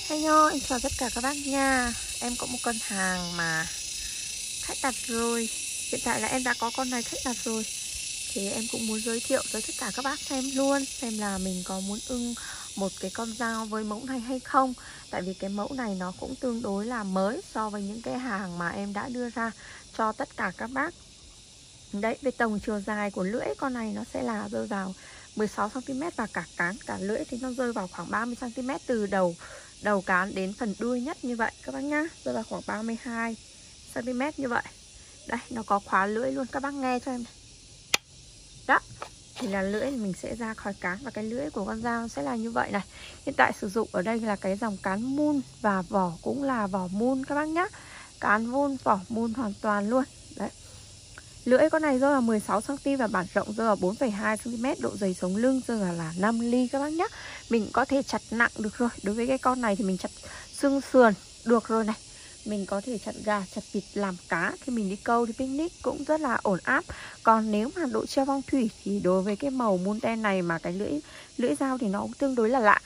Hello, em chào tất cả các bác nha. Em có một con hàng mà khách đặt rồi. Hiện tại là em đã có con này khách đặt rồi. Thì em cũng muốn giới thiệu tới tất cả các bác xem luôn, xem là mình có muốn ưng một cái con dao với mẫu này hay không. Tại vì cái mẫu này nó cũng tương đối là mới so với những cái hàng mà em đã đưa ra cho tất cả các bác. Đấy, về tổng chiều dài của lưỡi con này nó sẽ là rơi vào 16cm, và cả cán cả lưỡi thì nó rơi vào khoảng 30cm từ đầu cán đến phần đuôi nhất như vậy các bác nhá, rơi vào khoảng 32cm như vậy. Đây, nó có khóa lưỡi luôn, các bác nghe cho em này. Đó, thì là lưỡi mình sẽ ra khỏi cán, và cái lưỡi của con dao sẽ là như vậy này. Hiện tại sử dụng ở đây là cái dòng cán mun, và vỏ cũng là vỏ mun các bác nhá. Cán mun, vỏ mun hoàn toàn luôn. Đấy. Lưỡi con này rơi vào 16cm và bản rộng rơi vào 4,2cm, độ dày sống lưng rơi vào là 5 ly các bác nhé. Mình có thể chặt nặng được rồi. Đối với cái con này thì mình chặt xương sườn được rồi này. Mình có thể chặt gà, chặt vịt làm cá, khi mình đi câu, đi picnic cũng rất là ổn áp. Còn nếu mà độ treo phong thủy thì đối với cái màu mun đen này mà cái lưỡi dao thì nó cũng tương đối là lạ.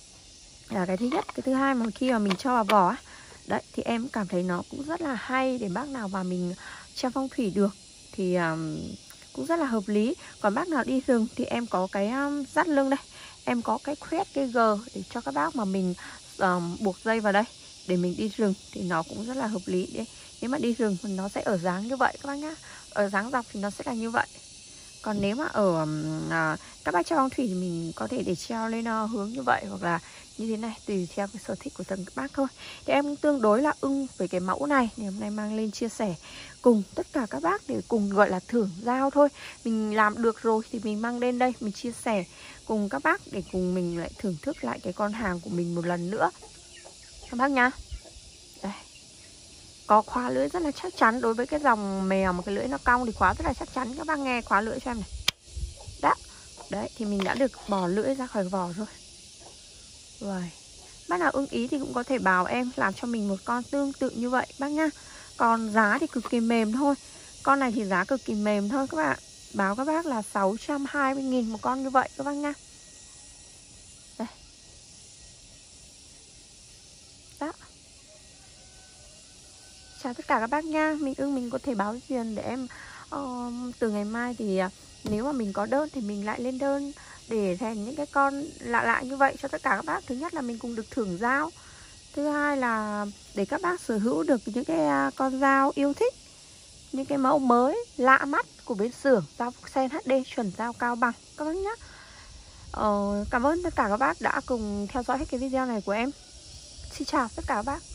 Là cái thứ nhất. Cái thứ hai mà khi mà mình cho vào vỏ ấy, đấy thì em cảm thấy nó cũng rất là hay để bác nào mà mình treo phong thủy được thì cũng rất là hợp lý. Còn bác nào đi rừng thì em có cái dắt lưng đây, em có cái khoét, cái gờ để cho các bác mà mình buộc dây vào đây để mình đi rừng thì nó cũng rất là hợp lý. Đấy, nếu mà đi rừng thì nó sẽ ở dáng như vậy các bác nhá, ở dáng dọc thì nó sẽ là như vậy. Còn nếu mà ở các bác treo phong thủy thì mình có thể để treo lên hướng như vậy, hoặc là như thế này, tùy theo cái sở thích của từng các bác thôi. Thì em cũng tương đối là ưng với cái mẫu này, thì hôm nay mang lên chia sẻ cùng tất cả các bác để cùng gọi là thưởng dao thôi. Mình làm được rồi thì mình mang lên đây, mình chia sẻ cùng các bác để cùng mình lại thưởng thức lại cái con hàng của mình một lần nữa các bác nhá. Đây, có khóa lưỡi rất là chắc chắn. Đối với cái dòng mèo mà cái lưỡi nó cong thì khóa rất là chắc chắn. Các bác nghe khóa lưỡi cho em này. Đó, đấy thì mình đã được bỏ lưỡi ra khỏi vỏ rồi. Rồi, bác nào ưng ý thì cũng có thể bảo em làm cho mình một con tương tự như vậy bác nhá. Còn giá thì cực kỳ mềm thôi. Con này thì giá cực kỳ mềm thôi các bạn. Báo các bác là 620.000 một con như vậy các bác nhá. Đây. Đó. Chào tất cả các bác nha. Mình ưng mình có thể báo tiền để em từ ngày mai thì nếu mà mình có đơn thì mình lại lên đơn để rèn những cái con lạ lạ như vậy cho tất cả các bác. Thứ nhất là mình cùng được thưởng dao. Thứ hai là để các bác sở hữu được những cái con dao yêu thích, những cái mẫu mới lạ mắt của bên xưởng dao Fuxen HD chuẩn dao cao bằng các bác nhé. Cảm ơn tất cả các bác đã cùng theo dõi hết cái video này của em. Xin chào tất cả các bác.